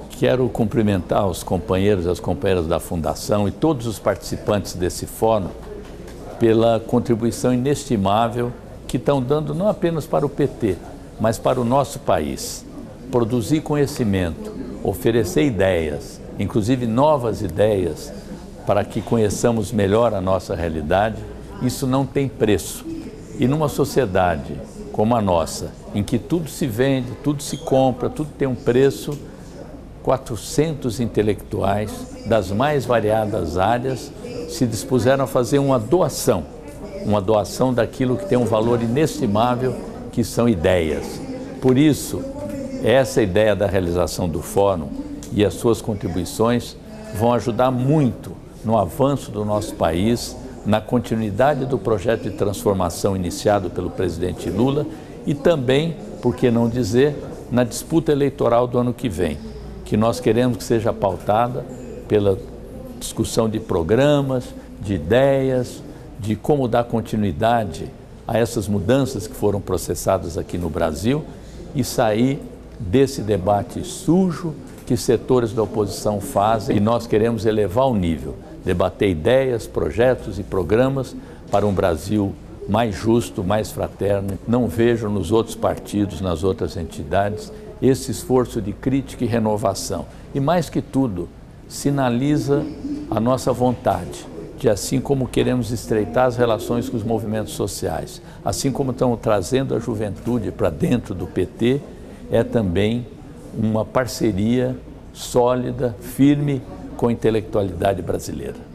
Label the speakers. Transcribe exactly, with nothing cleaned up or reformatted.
Speaker 1: Quero cumprimentar os companheiros e as companheiras da Fundação e todos os participantes desse fórum pela contribuição inestimável que estão dando não apenas para o P T, mas para o nosso país. Produzir conhecimento, oferecer ideias, inclusive novas ideias, para que conheçamos melhor a nossa realidade, isso não tem preço. E numa sociedade como a nossa, em que tudo se vende, tudo se compra, tudo tem um preço, quatrocentos intelectuais das mais variadas áreas se dispuseram a fazer uma doação, uma doação daquilo que tem um valor inestimável, que são ideias. Por isso, essa ideia da realização do Fórum e as suas contribuições vão ajudar muito no avanço do nosso país, na continuidade do projeto de transformação iniciado pelo presidente Lula e também, por que não dizer, na disputa eleitoral do ano que vem, que nós queremos que seja pautada pela discussão de programas, de ideias, de como dar continuidade a essas mudanças que foram processadas aqui no Brasil e sair desse debate sujo que setores da oposição fazem, e nós queremos elevar o nível, debater ideias, projetos e programas para um Brasil mais justo, mais fraterno. Não vejo nos outros partidos, nas outras entidades, esse esforço de crítica e renovação. E mais que tudo, sinaliza a nossa vontade de, assim como queremos estreitar as relações com os movimentos sociais, assim como estamos trazendo a juventude para dentro do P T, é também uma parceria sólida, firme com a intelectualidade brasileira.